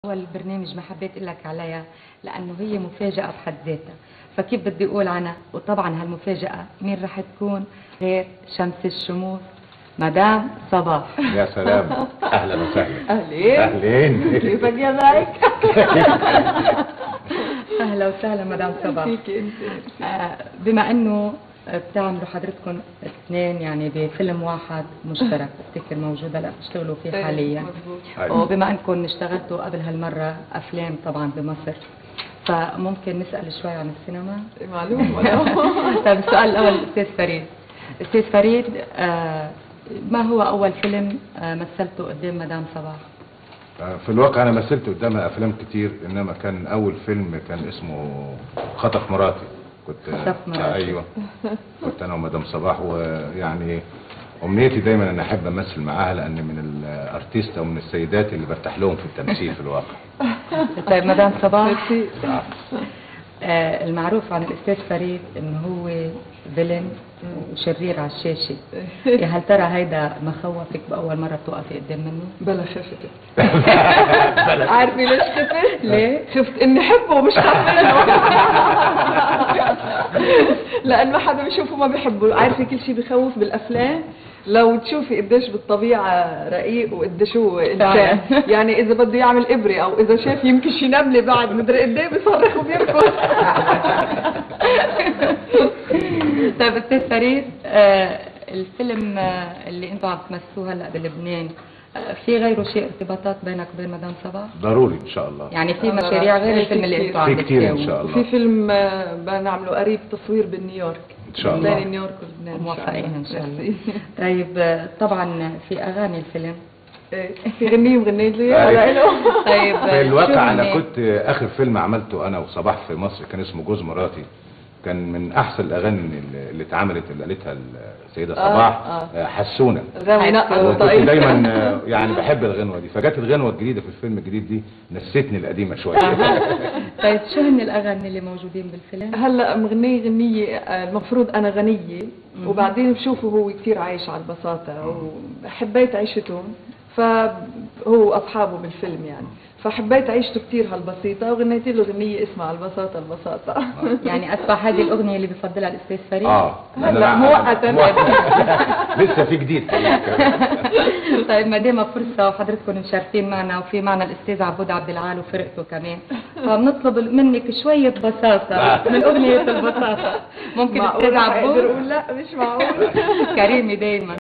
أول برنامج ما حبيت أقول لك عليها لأنه هي مفاجأة بحد ذاتها، فكيف بدي أقول عنها؟ وطبعا هالمفاجأة مين رح تكون غير شمس الشموس مدام صباح. يا سلام، اهلا وسهلا. اهلين اهلين، كيفك يا بايك؟ أهلا وسهلا مدام صباح. فيك انت. بما أنه بتعملوا حضرتكم اثنين يعني بفيلم واحد مشترك، بفتكر موجودة لا بتشتغلوا فيه حاليا، وبما أنكم اشتغلتوا قبل هالمرة أفلام طبعا بمصر، فممكن نسأل شوي عن السينما؟ معلوم. طيب السؤال الأول الأستاذ فريد. أستاذ فريد، ما هو أول فيلم مثلته قدام مدام صباح؟ في الواقع انا مثلت قدامها افلام كتير، انما كان اول فيلم كان اسمه خطف مراتي. كنت خطف مراتي. ايوه، كنت انا ومدام صباح، ويعني امنيتي دايما ان احب امثل معاها، لان من الارتيست او من السيدات اللي برتاح لهم في التمثيل في الواقع. طيب مدام صباح، المعروف عن الأستاذ فريد إنه هو فيلن وشرير على الشاشة، يا هل ترى هيدا مخوفك بأول مرة بتوقفي قدام منه؟ بلا خفت. عارفة ليش خفت؟ ليه؟ خفت اني احبه ومش حابه. لان ما حدا بيشوفه ما بيحبه، عارفة كل شيء بخوف بالافلام لو تشوفي قديش بالطبيعة رقيق وقديش هو انسان. يعني اذا بده يعمل ابرة او اذا شاف يمكن شي نملة بعد مدري قد ايه بيصرخ وبيركض. طيب استاذ فريد، الفيلم اللي انتم عم تمثلوه هلا بلبنان، في غيره شيء ارتباطات بينك وبين مدام صباح؟ ضروري ان شاء الله. يعني في مشاريع غير الفيلم اللي انتم عم في كتير ان شاء الله. وفي فيلم بنعمله قريب تصوير بنيويورك ان شاء الله. نيويورك ولبنان. موفقين ان شاء الله. طيب طبعا في اغاني الفيلم في غنية وغنيت لي على له. طيب في الواقع انا كنت اخر فيلم عملته انا وصباح في مصر كان اسمه جوز مراتي، كان من احسن الاغاني اللي اتعملت، اللي قالتها السيده صباح. حسونه كنت دايما يعني بحب الغنوه دي، فجت الغنوه الجديده في الفيلم الجديد دي نسيتني القديمه شويه. طيب شو هن الاغاني اللي موجودين بالفيلم؟ هلا مغنيه غنيه المفروض انا غنيه، وبعدين بشوفه هو كثير عايش على البساطه وحبيت عيشته، فهو اصحابه بالفيلم يعني، فحبيت عيشته كثير هالبسيطة وغنيت له غنية اسمها البساطة البساطة. يعني أصبح هذه الأغنية اللي بفضلها الأستاذ فريد؟ هلا مؤقتا. لسه في جديد. طيب ما دام فرصة وحضرتكم مشاركين معنا وفي معنا الأستاذ عبود عبد العال وفرقته كمان، فبنطلب منك شوية بساطة من أغنية البساطة. ممكن أستاذ عبود؟ لا مش معقول. كريمي دايما.